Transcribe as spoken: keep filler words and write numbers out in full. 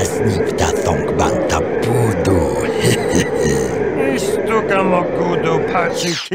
Jasnik ta tong bang ta pudu. Istuka mokudu paczyki.